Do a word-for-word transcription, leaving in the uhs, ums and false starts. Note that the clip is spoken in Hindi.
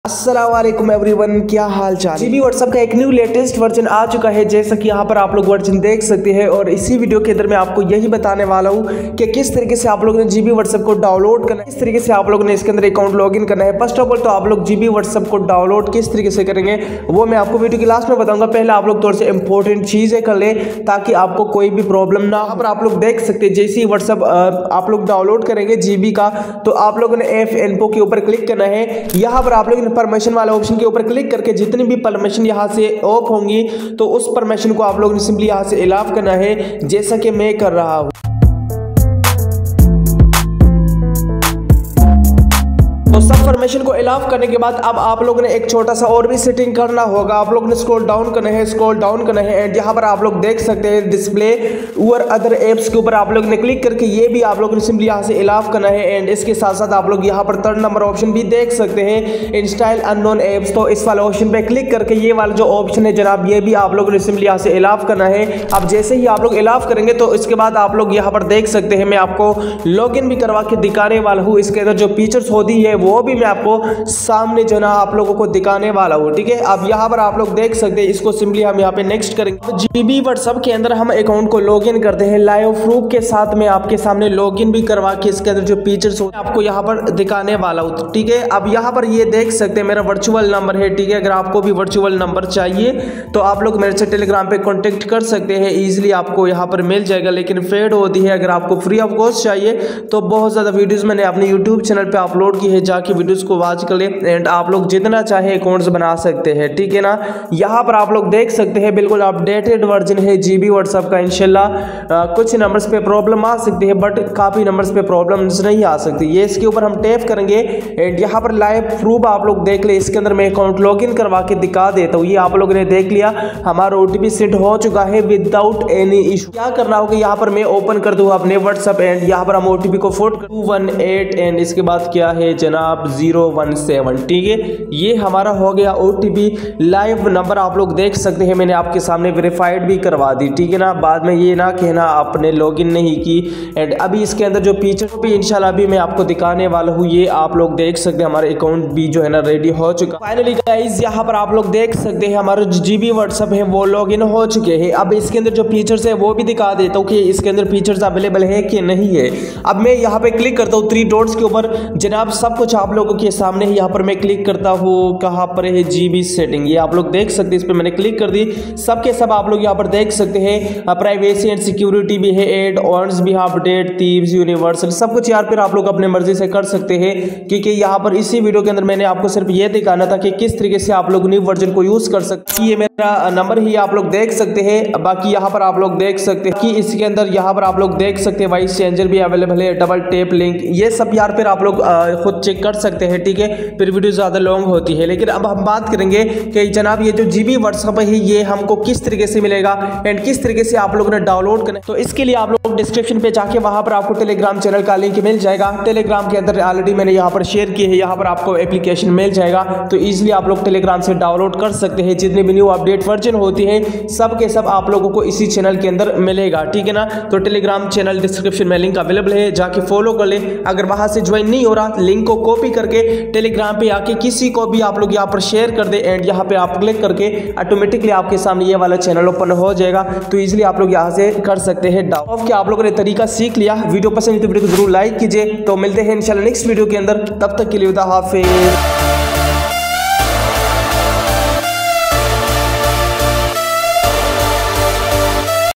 अस्सलाम वालेकुम एवरीवन, क्या हाल चाल। जीबी व्हाट्सएप का एक न्यू लेटेस्ट वर्जन आ चुका है, जैसा कि यहाँ पर आप लोग वर्जन देख सकते हैं। और इसी वीडियो के अंदर मैं आपको यही बताने वाला हूँ कि किस तरीके से आप लोगों ने जीबी व्हाट्सएप को डाउनलोड करना है, किस तरीके से आप लोगों ने इसके अंदर अकाउंट लॉगिन करना है। फर्स्ट ऑफ ऑल तो आप लोग जीबी व्हाट्सएप को डाउनलोड किस तरीके से करेंगे वो मैं आपको वीडियो के लास्ट में बताऊंगा। पहले आप लोग थोड़ी सी इंपॉर्टेंट चीजें कर ले ताकि आपको कोई भी प्रॉब्लम ना। यहाँ पर आप लोग देख सकते हैं, जैसे ही व्हाट्सएप आप लोग डाउनलोड करेंगे जीबी का, तो आप लोगों ने एफ इन्फो के ऊपर क्लिक करना है। यहाँ पर आप लोग परमिशन वाला ऑप्शन के ऊपर क्लिक करके जितनी भी परमिशन यहां से ऑफ होंगी तो उस परमिशन को आप लोगों ने सिंपली यहां से इलाफ करना है, जैसा कि मैं कर रहा हूं। तो सब परमिशन को इलाफ करने के बाद अब आप लोगों ने एक छोटा सा और भी सेटिंग करना होगा। आप लोगों ने स्क्रॉल डाउन करना है, स्क्रॉल डाउन करना है एंड यहाँ पर आप लोग देख सकते हैं डिस्प्ले और अदर एप्स के ऊपर आप लोग ने क्लिक करके ये भी आप लोगों ने सिंपली यहाँ से इलाफ करना है। एंड इसके साथ साथ आप लोग यहाँ पर थर्ड नंबर ऑप्शन भी देख सकते हैं, इंस्टॉल अननोन एप्स। तो इस वाले ऑप्शन पे क्लिक करके ये वाला जो ऑप्शन है जनाब, ये भी आप लोगों ने सिंपली यहाँ से इलाफ करना है। अब जैसे ही आप लोग इलाफ करेंगे तो इसके बाद आप लोग यहाँ पर देख सकते हैं, मैं आपको लॉग इन भी करवा के दिखाने वाला हूँ। इसके अंदर जो फीचर्स होती है वो भी मैं आपको सामने जो ना आप लोगों को दिखाने वाला हूँ, ठीक है। अब यहाँ पर आप लोग देख सकते हैं, इसको सिंपली हम यहाँ पे नेक्स्ट करेंगे। जीबी व्हाट्सएप के अंदर हम अकाउंट को लॉगिन करते हैं लाइव प्रूफ के साथ में, आपके सामने लॉगिन भी करवा के इसके अंदर जो फीचर्स होते हैं आपको यहाँ पर दिखाने वाला हूँ, ठीक है। अब यहाँ पर ये देख सकते हैं मेरा वर्चुअल नंबर है, ठीक है। अगर आपको भी वर्चुअल नंबर चाहिए तो आप लोग मेरे से टेलीग्राम पे कॉन्टेक्ट कर सकते हैं, ईजिली आपको यहाँ पर मिल जाएगा। लेकिन फेड होती है, अगर आपको फ्री ऑफ कॉस्ट चाहिए तो बहुत ज़्यादा वीडियोज़ मैंने अपने यूट्यूब चैनल पर अपलोड की है, जाके वीडियोज़ को वॉच कर ले एंड आप लोग जितना चाहे अकाउंट्स बना सकते हैं, ठीक है ना। यहाँ पर आप लोग देख सकते हैं बिल्कुल अपडेटेड वर्जन है जीबी व्हाट्सएप का। इंशाल्लाह कुछ नंबर्स पे प्रॉब्लम आ सकती है बट काफ़ी नंबर्स पे प्रॉब्लम्स नहीं आ सकती। ये इसके ऊपर हम टैप करेंगे एंड यहाँ पर लाइव प्रूफ आप लोग देख ले। इसके अंदर मैं अकाउंट लॉगिन करवा के दिखा देता हूँ। ये आप लोगों ने देख लिया, हमारा ओटीपी सेट हो चुका है विदाउट एनी इशू। क्या करना होगा, यहाँ पर मैं ओपन कर दूँ अपने व्हाट्सएप एंड यहाँ पर हम ओटीपी को four two one eight and इसके बाद क्या है जनाब जीरो वन सेवन, ठीक है। ये हमारा हो गया ओटीपी। लाइव नंबर आप लोग देख सकते हैं, मैंने आपके सामने वेरीफाइड भी करवा दी, ठीक है ना। बाद में ये ना कहना आपने लॉगिन नहीं की। एंड अभी इसके अंदर जो फीचर भी इंशाल्लाह अभी मैं आपको दिखाने वाला हूँ, ये आप लोग देख सकते हैं हमारा अकाउंट भी जो है ना रेडी हो चुका। फाइनली गाइस यहाँ पर आप लोग देख सकते हैं हमारा जो जीबी व्हाट्सएप है वो लॉगिन हो चुके हैं। अब इसके अंदर जो फीचर्स है वो भी दिखा देता हूँ कि इसके अंदर फीचर्स अवेलेबल है कि नहीं है। अब मैं यहाँ पे क्लिक करता हूँ थ्री डॉट्स के ऊपर, जनाब सब कुछ आप लोगों के सामने यहाँ पर मैं क्लिक करता हूँ। कहाँ पर है जीबी सेटिंग, ये आप लोग देख सकते हैं, इस पर मैंने क्लिक कर दी। सबके सब आप लोग यहाँ पर देख सकते हैं, प्राइवेसी एंड सिक्योरिटी भी है, एड ऑन्स भी है, अपडेट थीव्स यूनिवर्सल सब कुछ यार फिर आप लोग अपने मर्जी से कर सकते हैं, क्योंकि यहाँ पर इसी वीडियो के अंदर मैंने आपको सिर्फ ये दिखाना था कि किस तरीके से आप लोग न्यू वर्जन को यूज कर सकते हैं। ये मेरा नंबर ही आप लोग देख सकते हैं। बाकी यहाँ पर आप लोग देख सकते हैं कि इसके अंदर यहाँ पर आप लोग देख सकते हैं वाइस चेंजर भी अवेलेबल है, डबल टेप लिंक, ये सब यार फिर आप लोग खुद चेक कर सकते हैं, ठीक है। फिर वीडियो ज्यादा लॉन्ग होती है। लेकिन अब हम बात करेंगे कि जनाब ये जो जीबी व्हाट्सएप है ये हमको किस तरीके से मिलेगा एंड किस तरीके से आप लोगों ने डाउनलोड करना है। तो इसके लिए आप लोग डिस्क्रिप्शन पे जाके वहां पर आपको टेलीग्राम चैनल का लिंक मिल जाएगा। टेलीग्राम के अंदर ऑलरेडी मैंने यहाँ पर शेयर की है, यहाँ पर आपको एप्लीकेशन मिल जाएगा। तो इजीली आप लोग टेलीग्राम से डाउनलोड कर सकते हैं। जितनी भी न्यू अपडेट वर्जन होती है सब के सब आप लोगों को इसी चैनल के अंदर मिलेगा, ठीक है ना। तो टेलीग्राम चैनल डिस्क्रिप्शन में लिंक अवेलेबल है, जाके फॉलो कर ले। अगर वहां से ज्वाइन नहीं हो रहा, लिंक को कॉपी करके टेलीग्राम पे आके किसी को भी आप लोग यहाँ पर शेयर कर दे एंड यहाँ पे आप क्लिक करके ऑटोमेटिकली आपके सामने ये वाला चैनल ओपन हो जाएगा। तो इजीली आप लोग यहाँ से कर सकते हैं डाउनलोड। क्या आप लोगों ने तरीका सीख लिया? वीडियो पसंद है तो वीडियो को जरूर लाइक कीजिए। तो मिलते हैं इंशाल्लाह नेक्स्ट वीडियो के अंदर, तब तक के लिए खुदा हाफिज़।